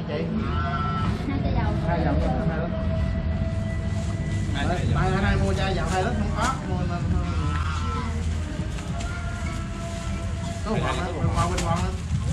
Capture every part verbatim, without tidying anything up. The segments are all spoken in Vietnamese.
chị? Hai chai dầu. Hai dầu hai lít. Tại hôm nay mua chai dầu hai lít không có, mua nên có một con bên ngon bên ngon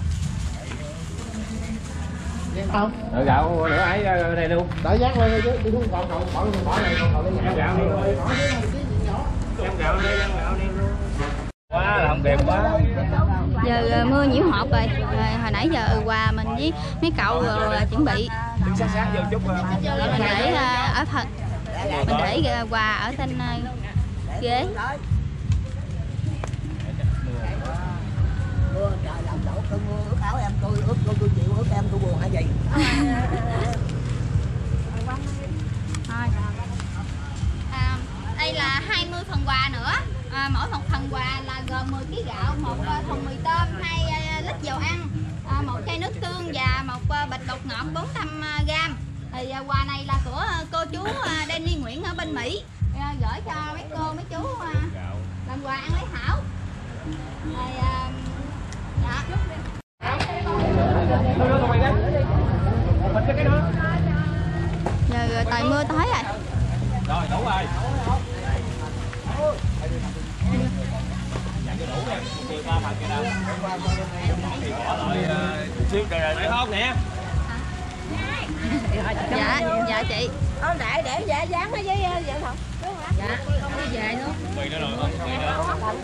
không? Rồi gạo nữa ấy ra đây luôn. Đợi giác lên chứ, đi xuống còn còn bỏ luôn bỏ này còn còn đi gạo đi. Em gạo đi, em gạo đi luôn. Quá là không đẹp quá. Giờ mưa nhiễu hộp rồi. Rồi hồi nãy giờ quà mình với mấy cậu rồi chuẩn bị. Đứng sát sát vô chút. Mình để ở thật. Mình để quà ở trên ghế. Mưa trời làm đổ cơn mưa ướt áo em tôi ướt tôi tôi chịu ướt em tôi buồn hả gì. À, đây là hai mươi phần quà nữa. À, mỗi một phần quà là gồm mười ký gạo, một thùng mì tôm, hai lít dầu ăn, à, một chai nước tương và một bịch bột ngọt bốn trăm gram. Thì quà này là của cô chú Danny Nguyễn ở bên Mỹ, à, gửi cho mấy cô mấy chú à, làm quà ăn lấy thảo. Rồi, à, dạ. Giờ trời mưa tới rồi. Rồi đủ rồi. Xíu kìa phải không nè. Dạ, dạ chị. Ông đại để dạ dán nó với vợ Thọ. Dạ, không đi về nữa. Mì nữa rồi không? Mì nữa.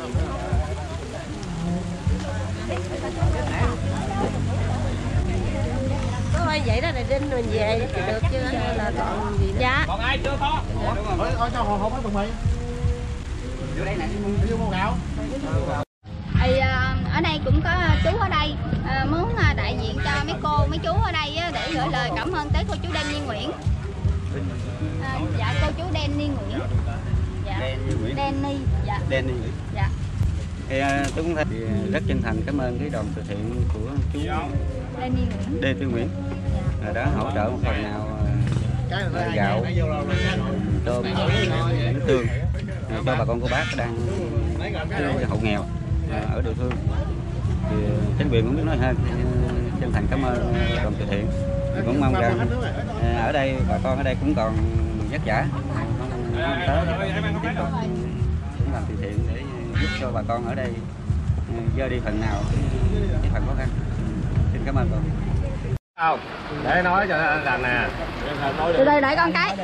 Có vậy đó này đinh mình về thì được chứ hay là còn gì nữa. Dạ. Còn ai chưa có? Ôi ôi cho hồ hộp hết thùng mì. Vô đây nè, đi mua gạo. Thì ở đây cũng có chú ở đây à, muốn đại diện cho mấy cô mấy chú ở đây để gửi lời cảm ơn tới cô chú Danny Nguyễn. À, dạ cô chú Danny Nguyễn. Dạ. Danny Nguyễn. Danny. Dạ. Danny Nguyễn. Dạ. Thì tôi cũng thấy rất chân thành cảm ơn cái đoàn từ thiện của chú Danny Nguyễn. Danny Nguyễn Dạ. đã hỗ trợ một phần nào gạo, tôm, nước tương cho bà con cô bác đang hộ nghèo ở địa phương. Thì chính quyền cũng biết nói hơn, chân thành cảm ơn đoàn từ thiện. Thì cũng mong rằng ở đây bà con ở đây cũng còn vất vả tới tiếp tục cũng làm từ thiện để giúp cho bà con ở đây dơ đi phần nào cái phần khó khăn. Xin cảm ơn con. Không, để nói cho rằng nè. Từ đây để con cái.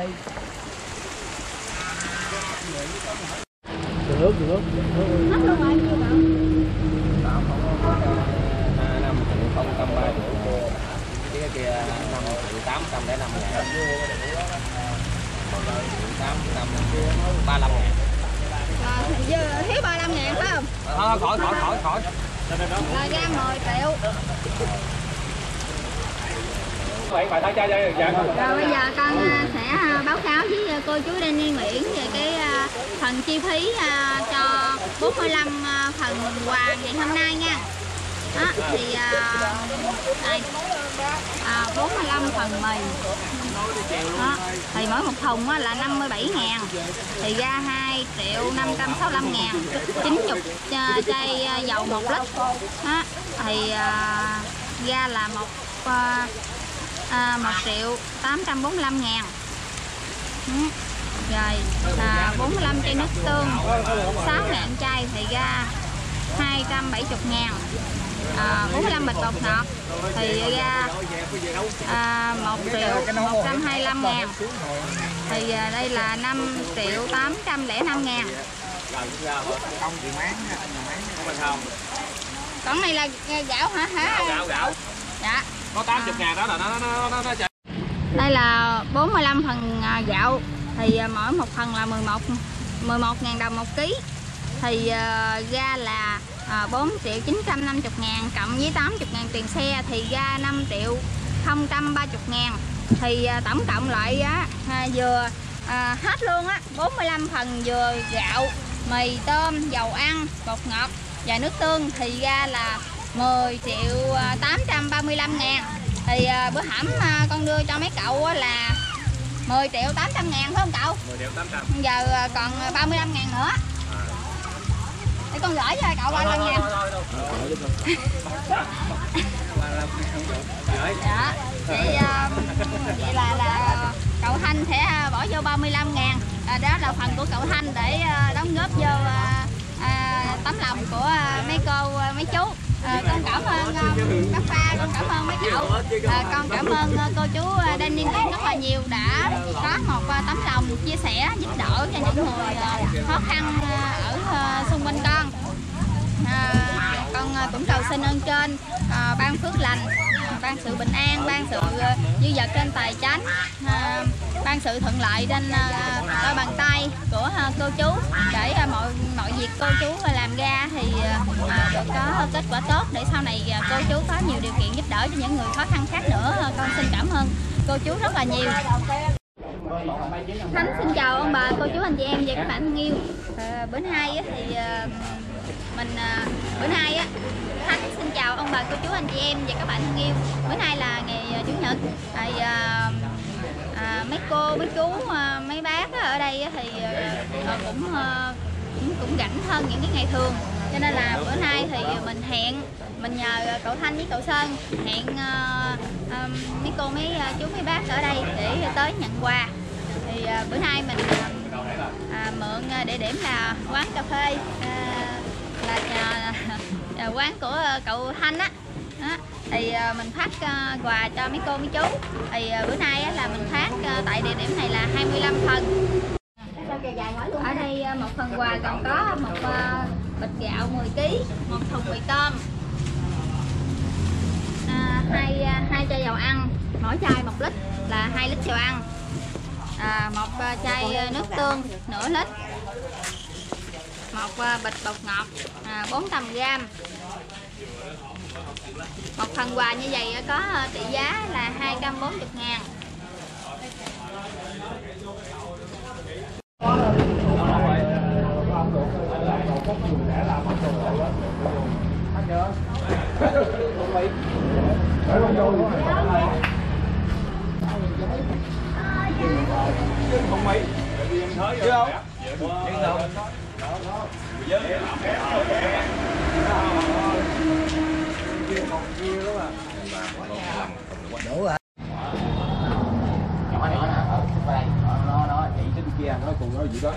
Nước, nước. Hết luôn rồi nhiêu bạn? năm triệu không trăm ba triệu, cái kia năm triệu tám trăm lẻ năm ngàn, tám trăm ba mươi lăm ngàn. À, giờ thiếu ba mươi lăm ngàn phải không? Thôi khỏi khỏi khỏi khỏi. Là ra mười triệu. Vậy bà thay cho dạ. Rồi bây giờ con sẽ báo cáo với cô chú Danny Nguyễn về cái phần chi phí cho bốn mươi lăm phần quà ngày hôm nay nha. Đó, thì đây à, bốn mươi lăm phần mì. Đó, thì mỗi một thùng là năm mươi bảy ngàn, thì ra hai triệu năm trăm sáu mươi lăm ngàn, chín mươi chai dầu một lít. Đó, thì à, ra là một à, à, một triệu tám trăm bốn mươi lăm ngàn. Ừ. Rồi là bốn mươi lăm chai nước tương, sáu ngàn chai thì ra hai trăm bảy mươi ngàn. À, bốn mươi lăm bịch bột ngọt thì ra à, một triệu một trăm hai mươi lăm ngàn, thì à, đây là năm triệu tám trăm lẻ năm ngàn. Còn này là gạo hả hả? Gạo gạo. Dạ. Có tám mươi ngàn đó là nó nó nó nó đây là bốn mươi lăm phần gạo, thì mỗi một phần là mười một mười một ngàn đồng một ký, thì uh, ra là uh, bốn triệu chín trăm năm mươi ngàn cộng với tám mươi ngàn tiền xe thì ra năm triệu không trăm ba mươi ngàn, thì uh, tổng cộng lại á uh, vừa uh, hết luôn á bốn mươi lăm phần vừa gạo, mì tôm, dầu ăn, bột ngọt và nước tương thì ra là mười triệu tám trăm ba mươi lăm ngàn. Thì uh, bữa hổm uh, con đưa cho mấy cậu là mười triệu tám trăm ngàn phải không cậu? mười triệu tám trăm. Giờ uh, còn ba mươi lăm ngàn nữa. Để con gửi cho cậu ba mươi lăm ngàn. Dạ. Vậy, à, vậy là là cậu Thanh sẽ bỏ vô ba mươi lăm ngàn. À, đó là phần của cậu Thanh để à, đóng góp vô à, à, tấm lòng của à, mấy cô, à, mấy chú. À, con cảm ơn à, bác Pha, con cảm ơn mấy cậu. À, con cảm ơn à, cô chú à, Danny Nguyễn rất là nhiều đã có một à, tấm lòng chia sẻ giúp đỡ cho những người à, khó khăn à, ở à, xung quanh con. À, con à, cũng cầu xin ơn trên à, ban phước lành, à, ban sự bình an, ban sự à, dư dật trên tài chánh, à, ban sự thuận lợi trên à, đôi bàn tay của à, cô chú để à, mọi mọi việc cô chú làm ra thì à, được có kết quả tốt để sau này à, cô chú có nhiều điều kiện giúp đỡ cho những người khó khăn khác nữa. À, con xin cảm ơn cô chú rất là nhiều. Thánh xin chào ông bà, cô chú, anh chị em và các bạn thân yêu. À, bữa nay á, thì à, mình à, bữa nay á Thánh xin chào ông bà, cô chú, anh chị em và các bạn thân yêu. Bữa nay là ngày à, chủ nhật. À, à, à, mấy cô, mấy chú, à, mấy bác á, ở đây á, thì à, cũng, à, cũng cũng rảnh hơn những cái ngày thường. Cho nên là bữa nay thì mình hẹn, mình nhờ cậu Thanh với cậu Sơn hẹn uh, um, mấy cô, mấy uh, chú, mấy bác ở đây để tới nhận quà. Thì uh, bữa nay mình uh, uh, mượn uh, địa điểm là quán cà phê, uh, là uh, uh, quán của uh, cậu Thanh á. Đó. Thì uh, mình phát uh, quà cho mấy cô, mấy chú. Thì uh, bữa nay uh, là mình phát uh, tại địa điểm này là hai mươi lăm phần. Ở đây uh, một phần quà còn có một uh, bịch gạo mười ki lô gam, một thùng mì tôm, à, hai hai chai dầu ăn, mỗi chai một lít là hai lít dầu ăn, à, một uh, chai nước tương nửa lít, một uh, bịch bột ngọt à, bốn trăm gram. Một phần quà như vậy có uh, tỷ giá là hai trăm bốn mươi ngàn. Không mấy chứ không đủ rồi. Nhỏ nhỏ nè, ở đây nó nó chạy trên kia, nó cùng nó gì đó.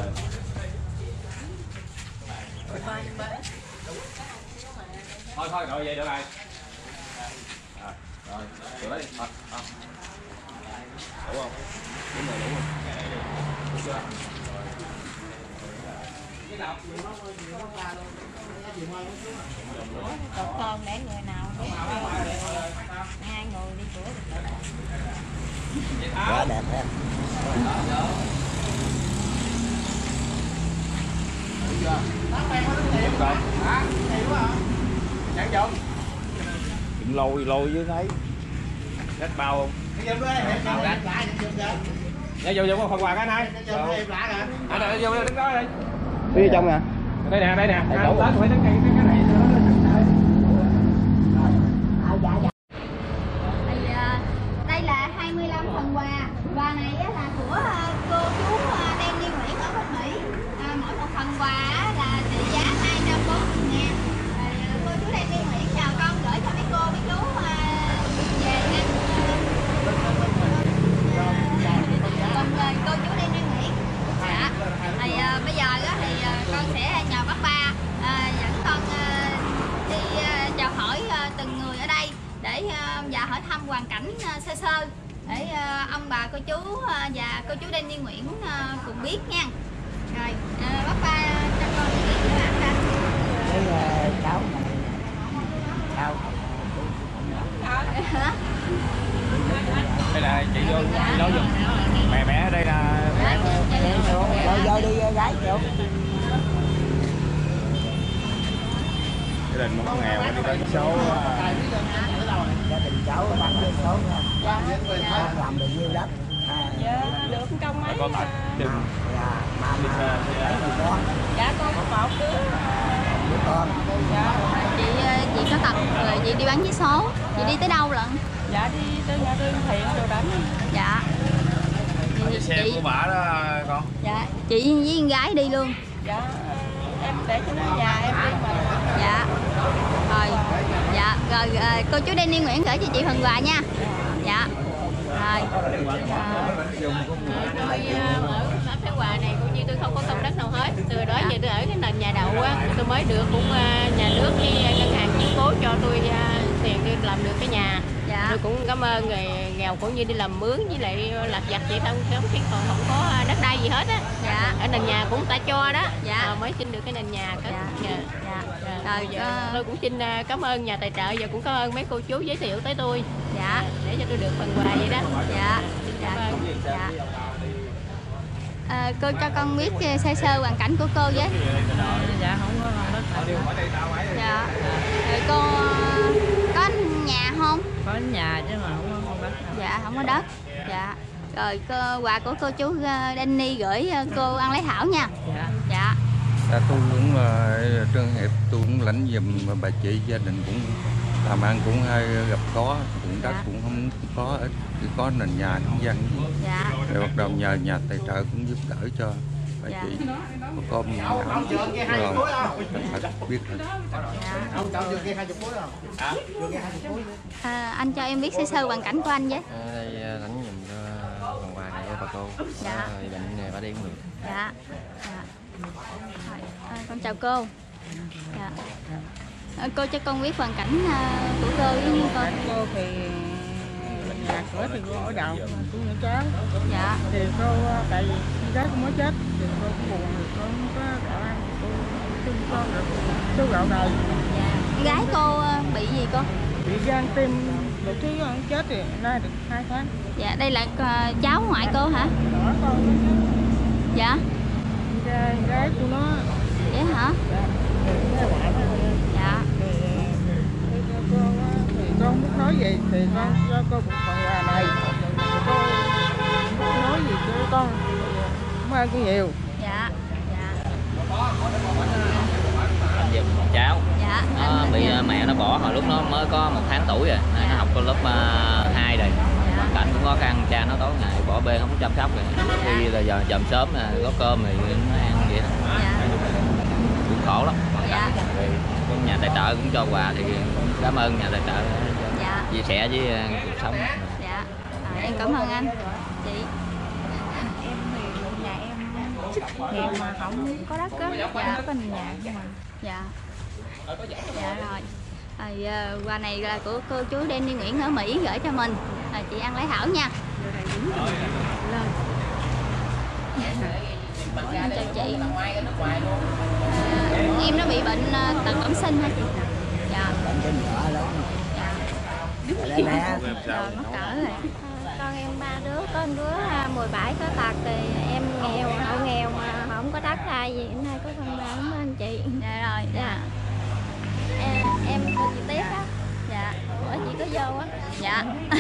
Thôi thôi rồi vậy được rồi. À, rồi, rồi đấy, thôi, thôi. Đủ không? Đúng rồi, đủ rồi. Đúng chưa? Còn con để người nào để hai người đi cửa Quá đẹp em. Đừng lôi lôi dưới đấy. Đất bao không? Dạ vô vô phần quà cái anh hai. Anh này vô đứng đó đi. Đi trong nè. Đây nè, đây nè. Anh tới phải đứng cái cái này cho nó Thì, à, đây là hai mươi lăm phần quà. Quà này á, là của à, cô chú à, Danny Nguyễn ở bên Mỹ. À, mỗi một phần quà là trị giá hai trăm bốn mươi ngàn. À, cô chú Danny Nguyễn chào con gửi cho mấy cô, mấy chú à, về nha. Còn à, cô chú Danny Nguyễn. Dạ. Thì à, bây giờ á, thì à, con sẽ nhờ bác Ba à, dẫn con à, đi à, chào hỏi à, từng người ở đây để uh, và hỏi thăm hoàn cảnh uh, sơ sơ để uh, ông bà cô chú uh, và cô chú Danny Nguyễn uh, cùng biết nha. Rồi uh, bác Ba cho con đi biết các bạn ra. Đây là cháu. Cháu. đây là chị vô chị nói giùm. Mẹ mẹ ở đây là Rồi vô đi gái chịu. gia đình một nghèo đi tới số Gia đình cháu bán cái số nha. Dạ. Làm được nhiêu đất. dạ được công mấy có tận đừng Dạ. Mà mà lấy một con. dạ con có một đứa Đứa con. dạ Chị chị có tập rồi chị đi bán vé số. Chị đi tới đâu lận? dạ đi tới nhà Lương Thiện rồi đánh. Dạ. cái xe của bà đó con. Dạ. Chị với con gái đi luôn. Dạ em để cho nó nhà em đi mà. Dạ. Rồi. Dạ. Rồi, rồi cô chú Danny Nguyễn gửi cho chị phần quà nha. Dạ. mới được cũng nhà nước với ngân hàng chiếu cố cho tôi tiền đi làm được cái nhà. Dạ. Tôi cũng cảm ơn người nghèo cũng như đi làm mướn với lại lặt vặt vậy thôi, chứ còn không có đất đai gì hết á. Dạ. Ở nền nhà cũng ta cho đó. Dạ. À, mới xin được cái nền nhà. Dạ. Dạ. Dạ. Dạ. Rồi, giờ tôi cũng xin cảm ơn nhà tài trợ và cũng cảm ơn mấy cô chú giới thiệu tới tôi. Dạ. Để cho tôi được phần quà vậy đó. Dạ. Xin cảm ơn. Dạ. À, cô cho con biết sơ sơ hoàn cảnh của cô với. Dạ không có đất đai. Dạ. Rồi cô có nhà không? Có nhà chứ mà không có đất. Dạ không có đất. Dạ. Rồi cô, quà của cô chú Danny gửi cô Ăn Lấy Thảo nha. Dạ. Dạ. À, tôi cũng uh, Trân Hiệp tôi cũng lãnh giùm bà chị, gia đình cũng làm ăn cũng hơi gặp khó, cũng đất dạ. cũng không có ít, chỉ có nền nhà cũng dân. Dạ. Rồi bắt đầu nhờ nhà tài trợ cũng giúp đỡ cho bà dạ. chị có con rồi thật biết rồi. Dạ. À, anh cho em biết sơ sơ hoàn cảnh của anh với. À, đây lãnh giùm cho phần quà này cho bà cô. Dạ. Rồi bệnh này bà đi cũng được. Dạ. Dạ. Rồi, à, con chào cô. Dạ. À, cô cho con biết hoàn cảnh uh, của cô với con. Cô thì nhà cửa thì cô ở đầu cũng nhỏ chán. Dạ. Thì cô tại vì con gái cô mới chết thì cô cũng buồn, thì cô không có gạo ăn, cô xin con được số gạo này. Dạ. Gái cô uh, bị gì cô? Bị gan tim đột thứ con chết thì nay được hai tháng. Dạ đây là uh, cháu ngoại cô hả? Đó con. Dạ. Gái của nó. Vậy hả? Dạ. Dạ. Thì cô thì con muốn nói gì thì con cho cô một phần quà này. Cô muốn nói gì cho con. Cảm ơn cô nhiều. Dạ. Dạ. Anh giùm cháu. Dạ. Nó bị giùm. Mẹ nó bỏ hồi lúc nó mới có một tháng tuổi rồi, dạ. Nó học có lớp uh, hai rồi. Dạ. Hoàn cảnh cũng khó khăn, cha nó tối ngày bỏ bê không có chăm sóc rồi. Dạ. Khi là giờ chậm sớm nè, có cơm thì nó ăn vậy đó. Dạ. Cũng khổ lắm. Dạ. Rồi nhà tài trợ cũng cho quà thì cảm ơn nhà tài trợ. Dạ. Chia sẻ với uh, cuộc sống. Dạ. À, em cảm ơn anh. Chị. Em thì nhà em nghèo mà không có đất á, dạ. Có căn nhà không mà. Dạ. Dạ rồi. Rồi, uh, quà này là của cô chú Danny Nguyễn ở Mỹ gửi cho mình. À, chị Ăn Lấy Thảo nha. Lên. Em chào chị. À, em nó bị bệnh uh, tật bẩm sinh hả chị? Dạ. Bệnh trên vợ lắm. Dạ. Rồi mắc cỡ rồi. Con em ba đứa, có một đứa mười bảy có tật thì em nghèo, hộ nghèo mà không có đất đai gì, hôm nay có phần quà cảm ơn chị. Dạ rồi. Dạ. Em em cô chị Tiếp á. Dạ. Ủa chị có vô á? Dạ.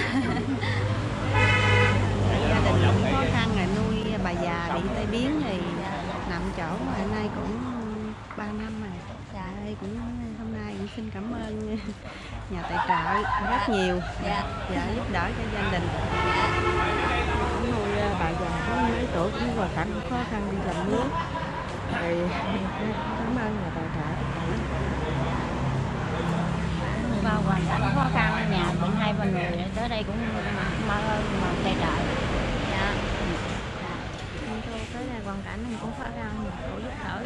Gia đình cũng khó khăn rồi, nuôi bà già bị tai biến thì nằm chỗ mà hôm nay cũng ba năm rồi. Dạ đây cũng hôm nay cũng xin cảm ơn nhà tài trợ rất nhiều. Dạ. Dạ giúp đỡ cho gia đình. Cũng nuôi bà già có mấy tuổi cũng hoàn cảnh khó khăn đi làm mướn. Thì cảm ơn nhà tài trợ. Vào hoàn cảnh khó khăn, nhà cũng hai ba người tới đây cũng mong ơn mà tài trợ. Dạ. Em tôi tới đây hoàn cảnh mình cũng khó khăn, cũng giúp đỡ.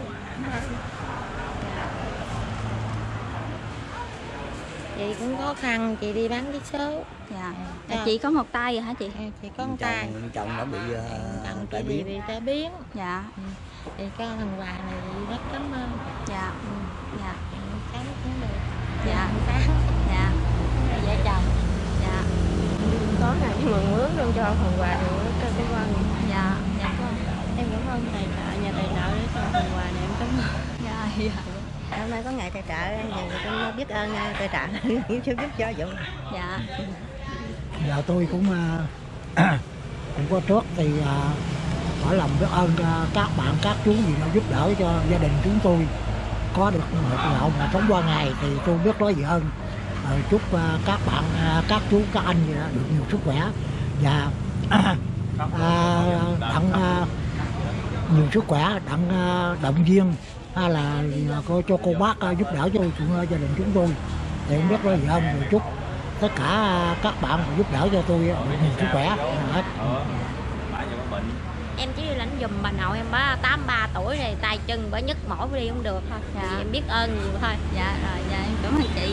Chị cũng khó khăn, chị đi bán vé số. Dạ. Dạ. Chị có một tay rồi hả chị? À, chị có một tay. Chồng nó bị Chồng tai biến. bị tai biến. Dạ. Ừ. Thì có phần quà này rất cảm ơn. Dạ. Ừ. Dạ. Sáng cũng được. Dạ. Sáng. Dạ. Vợ chồng. Dạ. Có này nhưng mà mướn luôn cho phần quà này rất cảm ơn. Dạ. Dạ. Em cảm ơn tài trợ, nhà tài trợ để cho phần quà này em cảm ơn. Dạ. Dạ. Hôm nay có ngày tài trợ thì tôi biết ơn tài trợ giúp giúp cho dụng. Dạ. Giờ tôi cũng uh, cũng có trước thì uh, mở lòng biết ơn uh, các bạn các chú gì đã giúp đỡ cho gia đình chúng tôi có được một gạo mà sống qua ngày thì tôi biết nói gì ơn. Uh, chúc uh, các bạn uh, các chú các anh gì đó được nhiều sức khỏe và uh, đặng uh, nhiều sức khỏe, đặng uh, động viên hay là uh, cho cô bác uh, giúp đỡ cho uh, gia đình chúng tôi thì không biết nói gì ơn. Rồi chúc tất cả các bạn giúp đỡ cho tôi được nhiều sức khỏe hết. em chỉ đi lãnh giùm bà nội em bả tám ba tuổi rồi, tay chân bả nhức mỏi đi không được thôi. Dạ. Thì em biết ơn nhiều thôi. Dạ rồi, dạ em cảm ơn chị.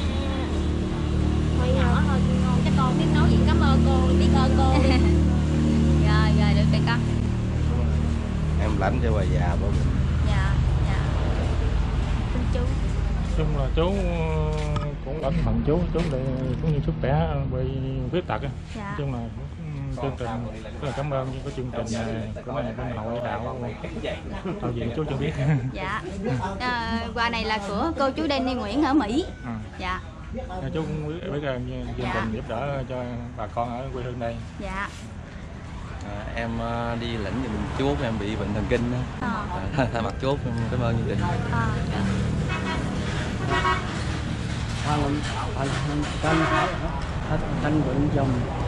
Hồi nhỏ thôi ngon, chắc con biết nói gì cảm ơn cô, biết ơn cô đi. Rồi rồi được rồi con. Em lãnh cho bà già bà mình. Dạ dạ. Xin chú. Chung là chú cũng ấn hận chú, chú để cũng như sức khỏe bị khuyết tật á. Dạ. Chung là chương trình rất là cảm ơn có chương trình này của này bên hội đạo đạo viện chú cho biết. Dạ. À, quà này là của cô chú Danny Nguyễn ở Mỹ. À. Dạ. Chú cũng biết, biết chương trình giúp đỡ cho bà con ở quê hương đây. Dạ. À, em uh, đi lãnh giùm chú, em bị bệnh thần kinh đó. À. Thay mặt chú em cảm ơn chương trình. À, dạ. Thanh thanh thanh vợ chồng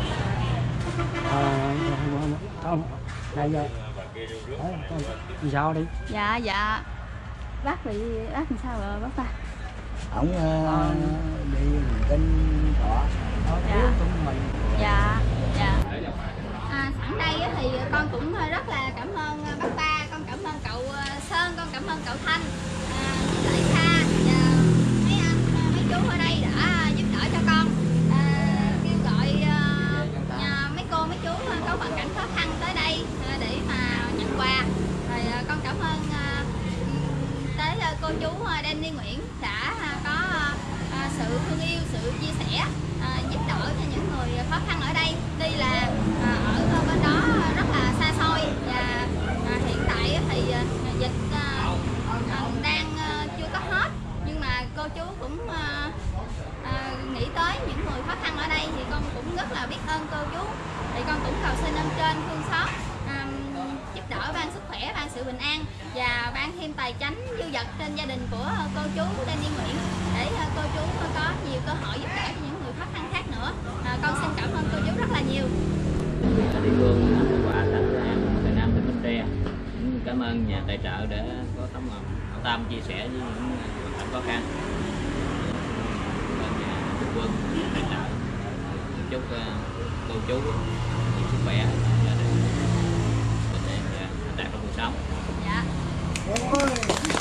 không này giờ sao đi? Dạ dạ. Bác bị bác làm sao rồi bác ta? Ổng uh, đi kinh thọ nó thiếu chúng mình. Dạ dạ. À, sẵn đây á, thì con cũng rất là cảm ơn bác Ba, con cảm ơn cậu Sơn, con cảm ơn cậu Thanh, à, Đại Kha và mấy anh mấy chú ở đây đã giúp đỡ cho con, à, kêu gọi à, nhà, mấy cô mấy chú có hoàn cảnh khó khăn tới đây à, để mà nhận quà. Rồi à, con cảm ơn à, tới à, cô chú Danny Nguyễn đã à, có à, sự thương yêu, sự chia sẻ, à, giúp đỡ cho những người khó khăn ở đây. Tuy là à, ở bên đó rất là xa xôi và à, hiện tại thì à, dịch à, đang à, chưa có hết, nhưng mà cô chú cũng à, à, nghĩ tới những người khó khăn ở đây thì con cũng rất là biết ơn cô chú. Thì con cũng cầu xin ơn trên thương xót à, giúp đỡ, ban sức khỏe, ban sự bình an và ban thêm tài chánh dư dật trên gia đình của cô chú Danny Nguyễn để à, cô chú có nhiều cơ hội giúp đỡ cho những người khó khăn khác nữa. À, con xin cảm ơn cô chú rất là nhiều. Địa phương quà tặng em Tây Nam tỉnh Bến Tre, cảm ơn nhà tài trợ để có tấm lòng hảo tâm chia sẻ với những hoàn cảnh khó khăn. Cảm ơn nhà Đức Quân tài trợ, chúc cô chú nhiều sức khỏe, gia đình bình an và hạnh đạt trong cuộc sống. Dạ.